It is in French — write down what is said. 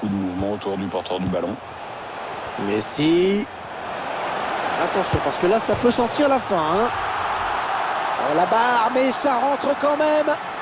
beaucoup de mouvement autour du porteur du ballon. Messi. Attention, parce que là, ça peut sentir la fin. Hein. Oh, la barre, mais ça rentre quand même.